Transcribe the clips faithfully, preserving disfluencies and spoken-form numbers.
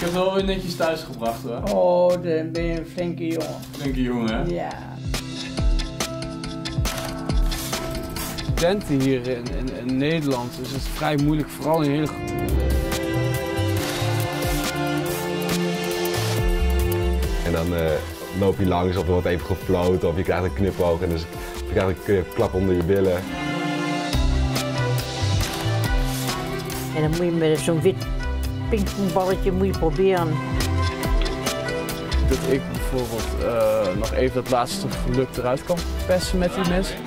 heb het wel weer netjes thuis gebracht hoor. Oh, dan ben je een flinke jongen. Flinke jongen hè? Ja. Studenten hier in, in, in Nederland is het vrij moeilijk, vooral in hele... En dan uh, loop je langs of er wordt even gefloten of je krijgt een knipoog en dus je krijgt een klap onder je billen. En dan moet je met zo'n wit pingpongballetje moet je proberen. Dat ik bijvoorbeeld uh, nog even dat laatste geluk eruit kan persen met die mes.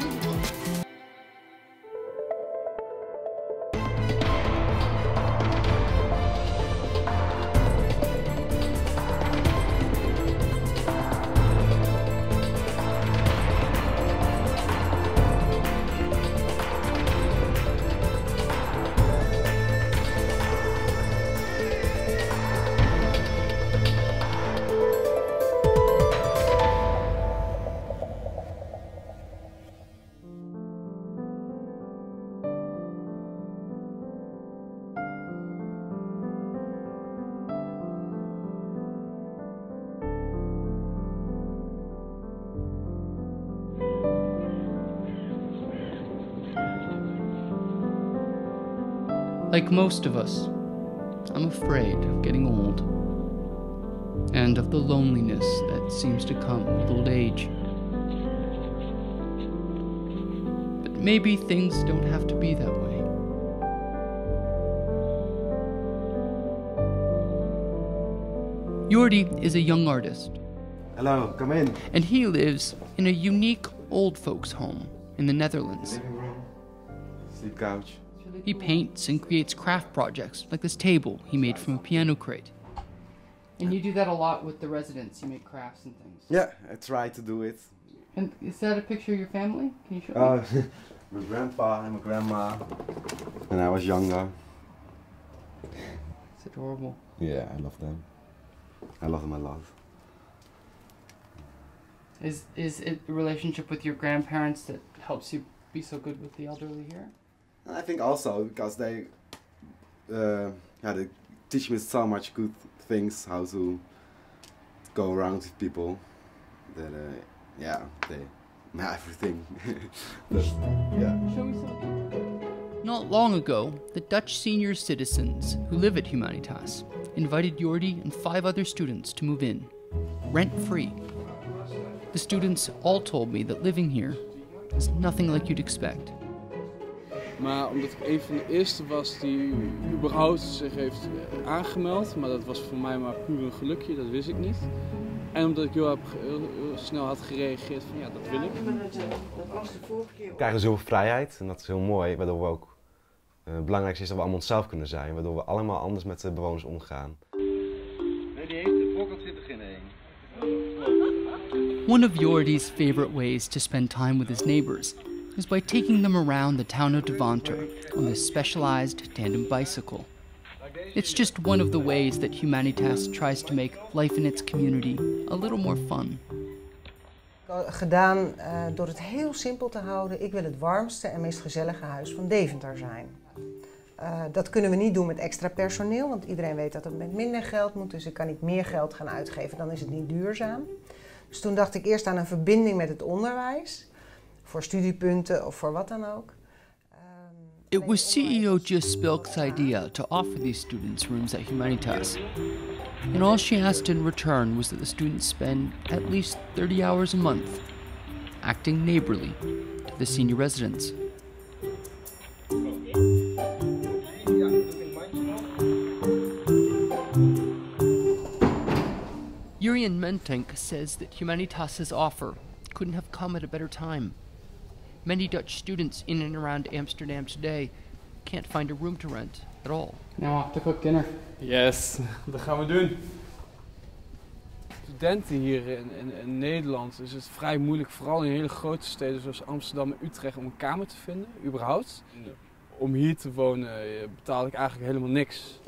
Like most of us, I'm afraid of getting old, and of the loneliness that seems to come with old age. But maybe things don't have to be that way. Jordi is a young artist. Hello, come in. And he lives in a unique old folks' home in the Netherlands. Living room, sleep couch. He paints and creates craft projects, like this table he made from a piano crate. And you do that a lot with the residents, you make crafts and things. Yeah, I try to do it. And is that a picture of your family? Can you show me? Uh, my grandpa and my grandma, when I was younger. It's adorable. Yeah, I love them. I love them a lot. Is, is it a relationship with your grandparents that helps you be so good with the elderly here? I think also because they, uh, yeah, they teach me so much good things, how to go around with people. That, uh, yeah, they, everything. But, yeah. Show me something. Not long ago, the Dutch senior citizens who live at Humanitas invited Jordi and five other students to move in, rent-free. The students all told me that living here is nothing like you'd expect. Maar omdat ik een van de eerste was die überhaupt zich heeft aangemeld, maar dat was voor mij maar puur een gelukje, dat wist ik niet. En omdat ik heel, heel, heel snel had gereageerd van ja, dat wil ik. We krijgen zoveel vrijheid en dat is heel mooi, waardoor we ook, uh, het belangrijkste is dat we allemaal onszelf kunnen zijn, waardoor we allemaal anders met de bewoners omgaan. Nee, die heeft de voorkant zit er geen één. One of Jordi's favorite ways to spend time with his neighbors is by taking them around the town of Deventer on this specialized tandem bicycle. It's just one of the ways that Humanitas tries to make life in its community a little more fun. Gedaan uh, door het heel simpel te houden. Ik wil het warmste en meest gezellige huis van Deventer zijn. Uh, dat kunnen we niet doen met extra personeel, want iedereen weet dat het met minder geld moet. Dus ik kan niet meer geld gaan uitgeven, dan is het niet duurzaam. Dus toen dacht ik eerst aan een verbinding met het onderwijs. Voor studiepunten of voor wat dan ook. It was C E O Just Spilk's idea to offer these students rooms at Humanitas. And all she asked in return was that the students spend at least thirty hours a month acting neighborly to the senior residents. Jurian Mentink says that Humanitas' offer couldn't have come at a better time. Many Dutch students in and around Amsterdam today can't find a room to rent at all. Now off to cook dinner. Yes, dat gaan we doen. Studenten hier in, in, in Nederland is het vrij moeilijk, vooral in hele grote steden zoals Amsterdam en Utrecht, om een kamer te vinden, überhaupt. Nee. Om hier te wonen betaal ik eigenlijk helemaal niks.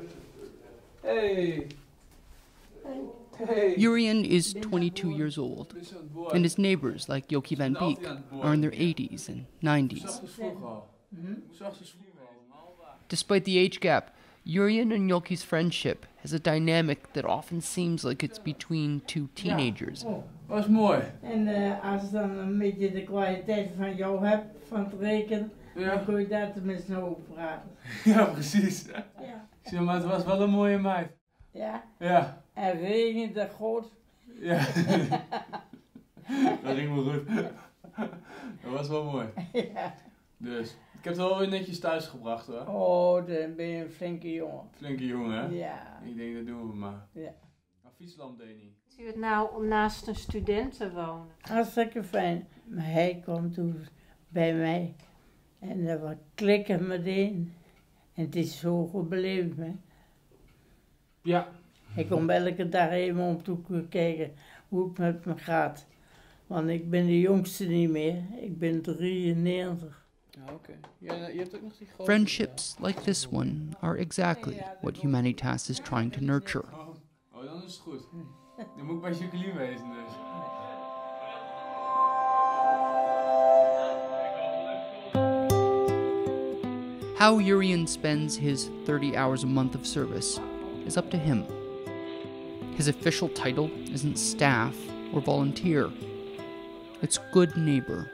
Hey! Hey. Jurian is twenty-two years old, and his neighbors, like Jokie van Beek, are in their eighties and nineties. Despite the age gap, Jurjen and Jolke's friendship has a dynamic that often seems like it's between two teenagers. Ja. Oh, was mooi. En uh, als je dan een beetje de kwaliteit van jou hebt, van het rekenen, ja. Dan kun je daar tenminste over praten. Ja, precies. Ja. Zie, maar het was wel een mooie meid. Ja. Ja. En regende goed. Ja. Dat ging wel goed. Dat was wel mooi. Ja. Dus, ik heb het wel weer netjes thuis gebracht hoor. Oh, dan ben je een flinke jongen. Flinke jongen hè? Ja. Ik denk dat doen we maar. Ja. Maar fietslamp deed niet. Is u het nou om naast een student te wonen? Hartstikke fijn. Maar hij komt toen bij mij. En dat was klikken meteen. En het is zo goed beleefd hè. Ja. Ik kom elke dag even om te kijken hoe het met me gaat. Want ik ben de jongste niet meer. Ik ben drieënnegentig. Ja, oké. Okay. Ja, je hebt ook nog die grote... Friendships like this one are exactly what Humanitas is trying to nurture. Oh, oh dan is het goed. Dan moet ik bij Jacqueline wezen dus. How Jurjen spends his thirty hours a month of service is up to him. His official title isn't staff or volunteer. It's good neighbor.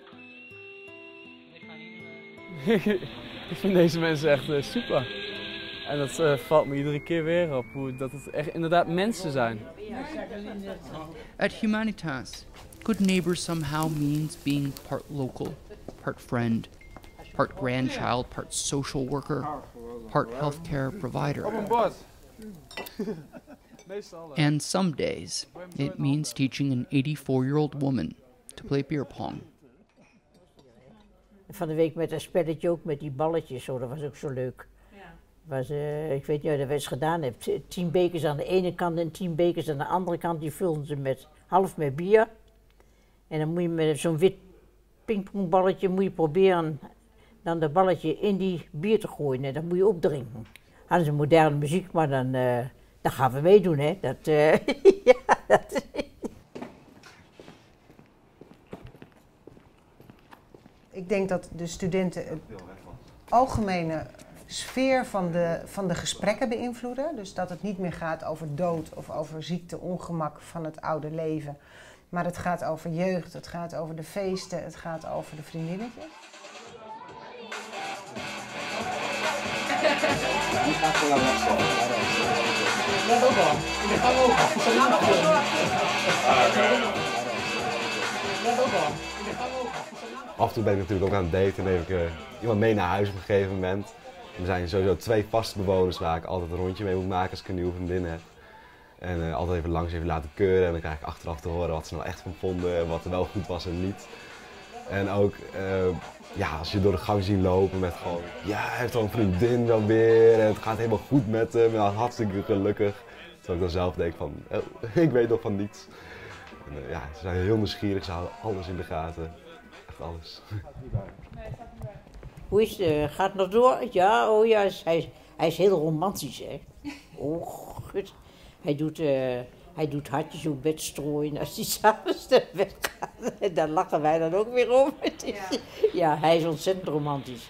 Ik vind deze mensen echt uh, super. En dat uh, valt me iedere keer weer op, hoe, dat het echt inderdaad mensen zijn. At Humanitas, good neighbor somehow means being part local, part friend, part grandchild, part social worker, part healthcare provider. Op een bord. And some days, it means teaching an eighty-four-year-old woman to play beer pong. Van de week met een spelletje ook met die balletjes, zo, dat was ook zo leuk. Ja. Was, uh, ik weet niet of je dat eens gedaan hebt. Tien bekers aan de ene kant en tien bekers aan de andere kant. Die vulden ze met half met bier. En dan moet je met zo'n wit pingpongballetje moet je proberen dan dat balletje in die bier te gooien. En dat moet je opdrinken. Hadden ze moderne muziek, maar dan, uh, dan gaan we meedoen, hè. Dat, uh, ja, dat Ik denk dat de studenten het algemene sfeer van de, van de gesprekken beïnvloeden. Dus dat het niet meer gaat over dood of over ziekte, ongemak van het oude leven. Maar het gaat over jeugd, het gaat over de feesten, het gaat over de vriendinnetjes. Die gaat gewoon naar rechts. Let op dan. Ik ga ook. Let op dan. Af en toe ben ik natuurlijk ook aan het daten en neem ik uh, iemand mee naar huis op een gegeven moment. Er zijn sowieso twee vaste bewoners waar ik altijd een rondje mee moet maken als ik een nieuwe vriendin heb. En uh, altijd even langs even laten keuren en dan krijg ik achteraf te horen wat ze nou echt van vonden, wat er wel goed was en niet. En ook, uh, ja, als je door de gang ziet lopen met gewoon, ja, hij heeft al een vriendin dan weer en het gaat helemaal goed met hem, en hartstikke gelukkig. Terwijl ik dan zelf denk van, oh, ik weet nog van niets. En, uh, ja, ze zijn heel nieuwsgierig, ze houden alles in de gaten. Echt alles. Hoe is het? Gaat het nog door? Ja, oh ja, hij, hij is heel romantisch, hè. Oh, goed. Hij doet, uh, hij doet hartjes op bed strooien als hij s'avonds weggaat. En daar lachen wij dan ook weer om. Ja. Ja, hij is ontzettend romantisch.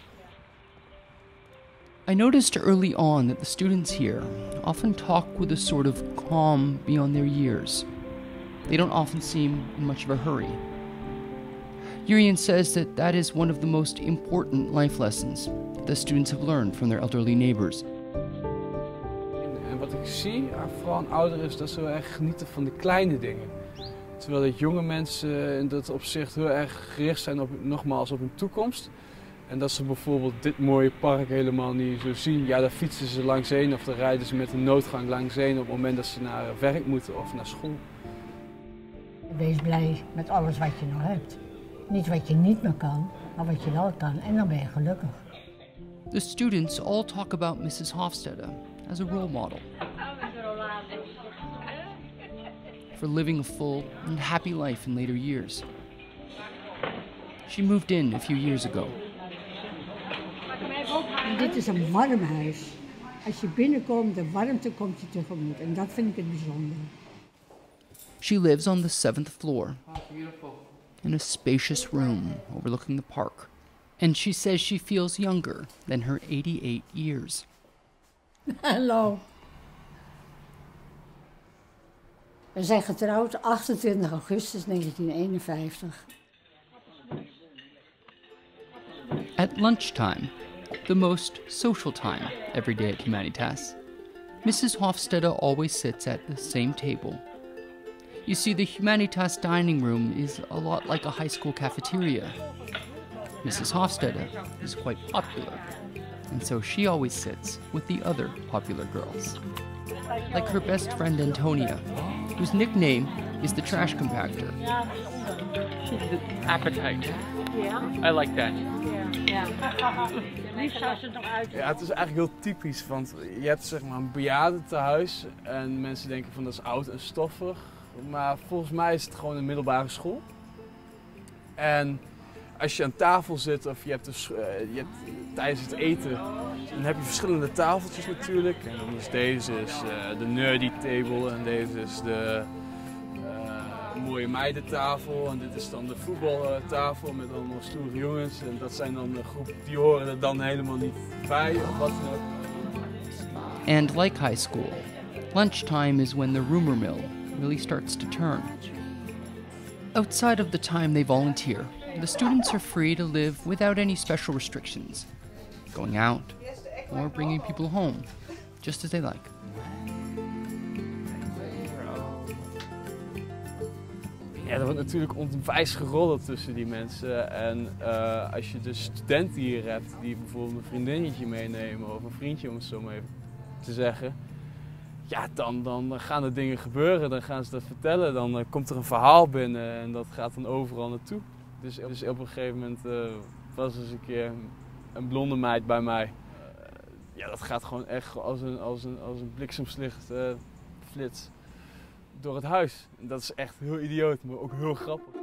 I noticed early on that the students here often talk with a sort of calm beyond their years. They don't often seem in much of a hurry. Jurjen says that that is one of the most important life lessons that the students have learned from their elderly neighbors. En wat ik zie, vooral aan ouderen, is dat ze heel erg genieten van de kleine dingen. Terwijl dat jonge mensen in dat opzicht heel erg gericht zijn op, nogmaals, op hun toekomst. En dat ze bijvoorbeeld dit mooie park helemaal niet zo zien. Ja, daar fietsen ze langsheen of daar rijden ze met een noodgang langsheen op het moment dat ze naar werk moeten of naar school. Wees blij met alles wat je nog hebt. Niet wat je niet meer kan, maar wat je wel kan. En dan ben je gelukkig. The students all talk about Missus Hofstede as a role model for living a full and happy life in later years. She moved in a few years ago. Dit is een warm huis. Als je binnenkomt, de warmte komt je tegemoet. En dat vind ik het bijzonder. She lives on the seventh floor in a spacious room overlooking the park. And she says she feels younger than her eighty-eight years. Hallo. We zijn getrouwd achtentwintig augustus negentien eenenvijftig. At lunchtime, the most social time every day at Humanitas, Missus Hofstede always sits at the same table. You see, the Humanitas dining room is a lot like a high school cafeteria. Missus Hofstede is quite popular, and so she always sits with the other popular girls. Like her best friend Antonia, whose nickname is the trash compactor. Appetite. I like that. Ja, liefst zou ze nog uit. Ja, het is eigenlijk heel typisch, want je hebt zeg maar een bejaardentehuis en mensen denken van dat is oud en stoffig. Maar volgens mij is het gewoon een middelbare school. En als je aan tafel zit of je hebt, dus, uh, je hebt tijdens het eten, dan heb je verschillende tafeltjes natuurlijk. En dan is deze is, uh, de nerdy table en deze is de uh, mooie meidentafel. En dit is dan de voetbaltafel met allemaal stoere jongens. En dat zijn dan de groep die horen er dan helemaal niet bij of wat dan ook. And like high school, lunchtime is when the rumor mill really starts to turn. Outside of the time they volunteer, the students are free to live without any special restrictions, going out or bringing people home, just as they like. Ja, er wordt natuurlijk onwijs geroddeld tussen die mensen. En uh, als je dus studenten hier hebt die bijvoorbeeld een vriendinnetje meenemen of een vriendje, om het zo maar even te zeggen. Ja, dan, dan gaan er dingen gebeuren, dan gaan ze dat vertellen, dan uh, komt er een verhaal binnen en dat gaat dan overal naartoe. Dus, dus op een gegeven moment uh, was er eens een keer een blonde meid bij mij. Uh, ja, dat gaat gewoon echt als een, als een, als een bliksemslicht uh, flits door het huis. En dat is echt heel idioot, maar ook heel grappig.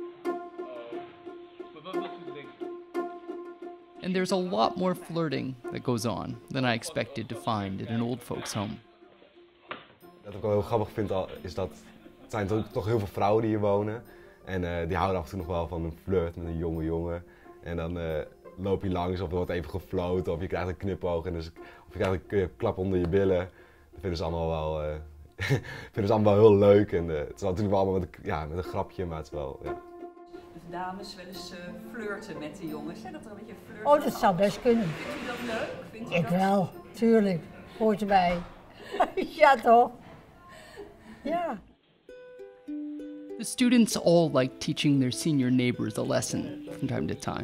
And there's a lot more flirting that goes on than I expected to find in an old folks' home. Wat ik wel heel grappig vind is dat het zijn toch, toch heel veel vrouwen die hier wonen. En uh, die houden af en toe nog wel van een flirt met een jonge jongen. En dan uh, loop je langs of er wordt even gefloten of je krijgt een knipoog en dus, of je krijgt een klap onder je billen. Dat vinden ze allemaal wel, uh, vinden ze allemaal wel heel leuk. En uh, het is natuurlijk wel allemaal met een, ja, met een grapje, maar het is wel... Ja. Dus dames wel eens uh, flirten met de jongens, hè? Dat er een beetje flirt. Oh, dat zou best kunnen. Vindt u dat leuk? Vindt u Ik dat... wel, tuurlijk. Hoort erbij. Ja, toch? Ja. The students all like teaching their senior neighbors a lesson from time to time.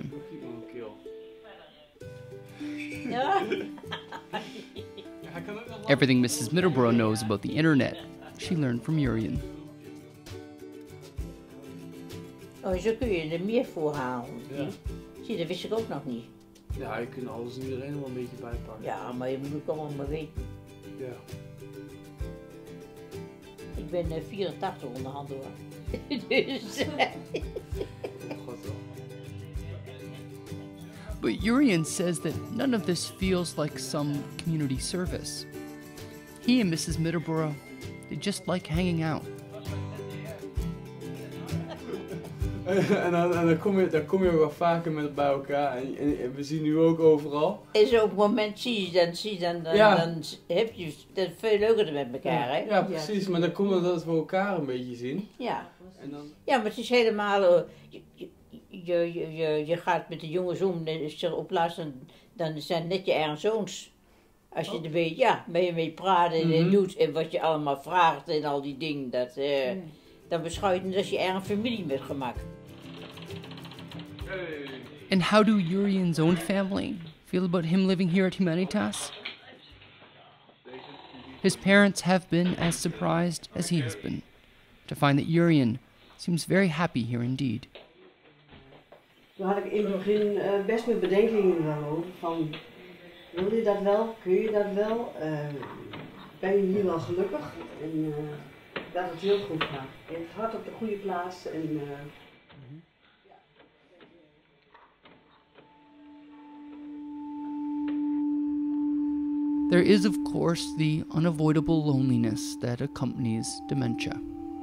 Everything Missus Middleborough knows about the internet, she learned from Jurjen. Oh, zo kun je er meer voor halen. Ja. Zie, dat wist ik ook nog niet. Ja, je kunt alles en iedereen wel een beetje bijpakken. Ja, maar je moet ook allemaal maar weten. Ja. Ik ben uh, vierentachtig onderhand hoor. Dus... But Jurjen says that none of this feels like some community service. He and Missus Middleborough, they just like hanging out. En dan, en dan, kom je, dan kom je ook wel vaker met bij elkaar en, en, en we zien nu ook overal. En zo op het moment zie je dan, zie je dan, dan, ja. dan heb je het veel leuker met elkaar, hè? Ja, ja, precies, maar dan komt het dat we elkaar een beetje zien. Ja. En dan... Ja, maar het is helemaal, uh, je, je, je, je, je gaat met de jongens om, op plaats dan, dan zijn het net je eigen zoons. Als je oh. er weet, ja, ben je mee praten en mm-hmm. doet en wat je allemaal vraagt en al die dingen, dat, uh, mm. dan beschouw je het als je eigen familie met gemak. And how do Jurjen's own family feel about him living here at Humanitas? His parents have been as surprised as he has been to find that Jurjen seems very happy here indeed. Toen had ik in het begin uh, best veel bedenkingen daarover. Van, wil je dat wel? Kun je dat wel? Uh, ben je hier wel gelukkig? En uh, dat het heel goed gaat. Je hebt het hart op de goede plaats. En, uh, There is, of course, the unavoidable loneliness that accompanies dementia.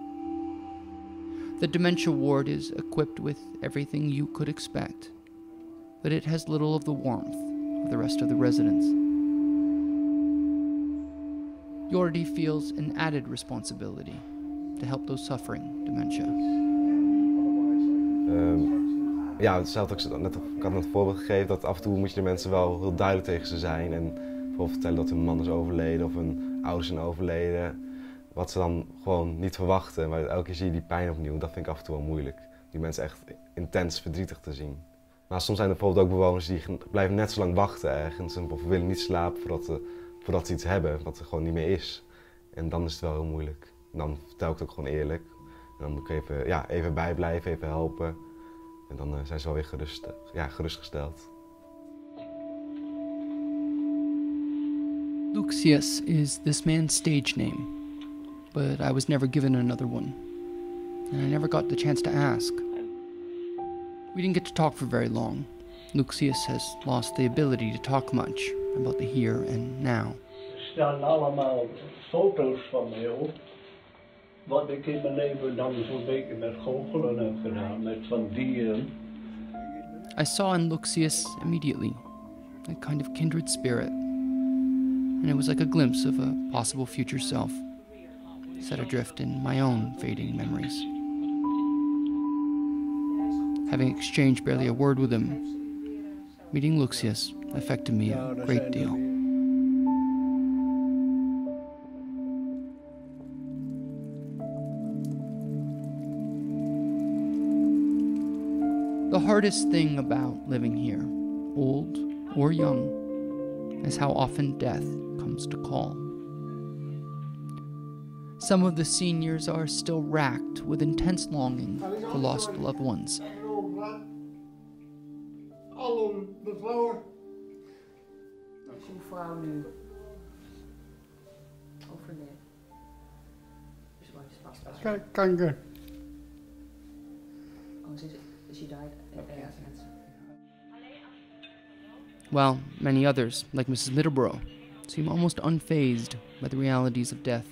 The dementia ward is equipped with everything you could expect, but it has little of the warmth of the rest of the residents. Jordi feels an added responsibility to help those suffering dementia. Um, ja, hetzelfde, ik, net, ik had net een voorbeeld gegeven dat af en toe moet je de mensen wel heel duidelijk tegen ze zijn. En bijvoorbeeld vertellen dat hun man is overleden of hun ouders zijn overleden. Wat ze dan gewoon niet verwachten, maar elke keer zie je die pijn opnieuw. Dat vind ik af en toe wel moeilijk. Die mensen echt intens verdrietig te zien. Maar soms zijn er bijvoorbeeld ook bewoners die blijven net zo lang wachten ergens. En willen niet slapen voordat, ze, voordat ze iets hebben, wat er gewoon niet meer is. En dan is het wel heel moeilijk. En dan vertel ik het ook gewoon eerlijk. En dan moet ik even, ja, even bijblijven, even helpen. En dan uh, zijn ze wel weer gerust, ja, gerustgesteld. Lucius is this man's stage name, but I was never given another one. And I never got the chance to ask. We didn't get to talk for very long. Lucius has lost the ability to talk much about the here and now. Er staan allemaal foto's van mij op. Wat ik in mijn leven dan zo'n beetje met goochelen heb gedaan, met van dieren. I saw in Lucius immediately a kind of kindred spirit. And it was like a glimpse of a possible future self, set adrift in my own fading memories. Having exchanged barely a word with him, meeting Lucius affected me a great deal. The hardest thing about living here, old or young, is how often death comes to call. Some of the seniors are still racked with intense longing for lost loved ones. Is uw vrouw nu overleden? Dus wat is pas pas? Kanker. Oh, she, she died at cancer. While many others, like Missus Middleborough, seem almost unfazed by the realities of death.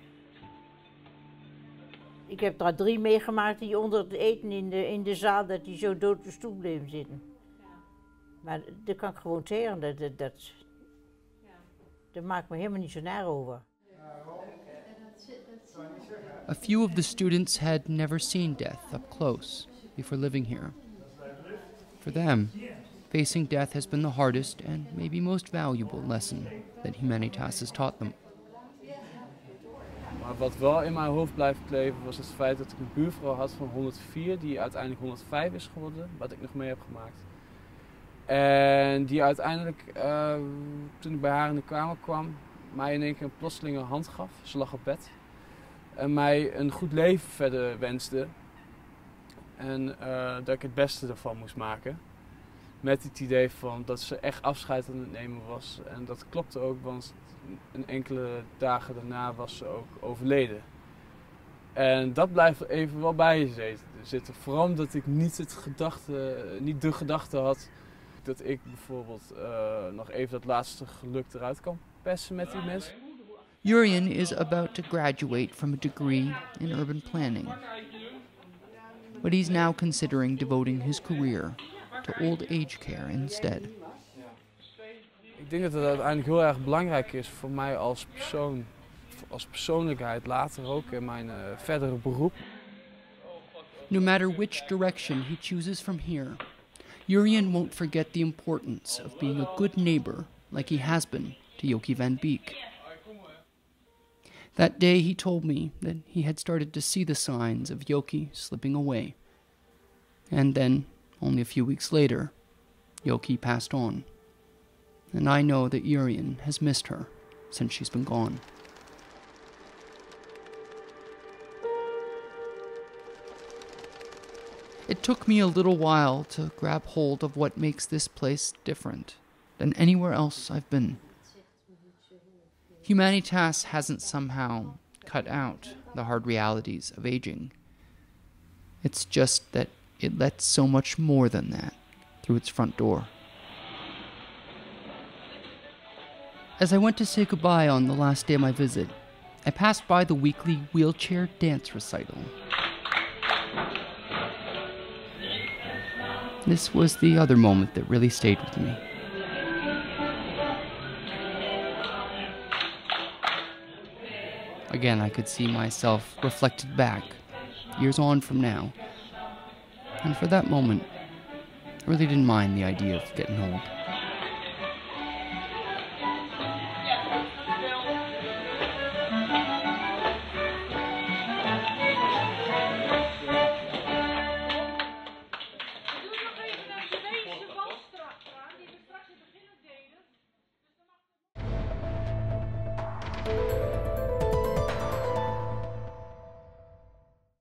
Ik heb daar drie meegemaakt die onder het eten in de, in de zaal, dat die zo dood op de stoel bleven zitten. Ja. Maar dat kan ik gewoon tegen, dat, dat, dat, ja. Dat maakt me helemaal niet zo naar over. A few of the students had never seen death up close before living here. For them, facing death has been the hardest and maybe most valuable lesson that Humanitas has taught them. Maar wat wel in mijn hoofd blijft kleven was het feit dat ik een buurvrouw had van honderdvier, die uiteindelijk honderdvijf is geworden, wat ik nog mee heb gemaakt. En die uiteindelijk, uh, toen ik bij haar in de kamer kwam, mij in één keer een plotselinge hand gaf. Ze lag op bed. En mij een goed leven verder wenste. En uh, dat ik het beste ervan moest maken. Met het idee van dat ze echt afscheid aan het nemen was. En dat klopte ook, want een enkele dagen daarna was ze ook overleden. En dat blijft even wel bij je zitten. Vooral omdat ik niet, het gedachte, niet de gedachte had dat ik bijvoorbeeld uh, nog even dat laatste geluk eruit kan persen met die mensen. Jurien is about to graduate from a degree in urban planning. But he's now considering devoting his career to old age care instead. Ik denk dat het uiteindelijk heel erg belangrijk is voor mij als persoon, als persoonlijkheid, later ook in mijn uh, verdere beroep. No matter which direction he chooses from here, Jurien won't forget the importance of being a good neighbor like he has been to Jokie van Beek. That day he told me that he had started to see the signs of Jokie slipping away. And then, only a few weeks later, Jokie passed on. And I know that Jurien has missed her since she's been gone. It took me a little while to grab hold of what makes this place different than anywhere else I've been. Humanitas hasn't somehow cut out the hard realities of aging. It's just that it lets so much more than that through its front door. As I went to say goodbye on the last day of my visit, I passed by the weekly wheelchair dance recital. This was the other moment that really stayed with me. Again, I could see myself reflected back, years on from now. And for that moment, I really didn't mind the idea of getting old. Thank you.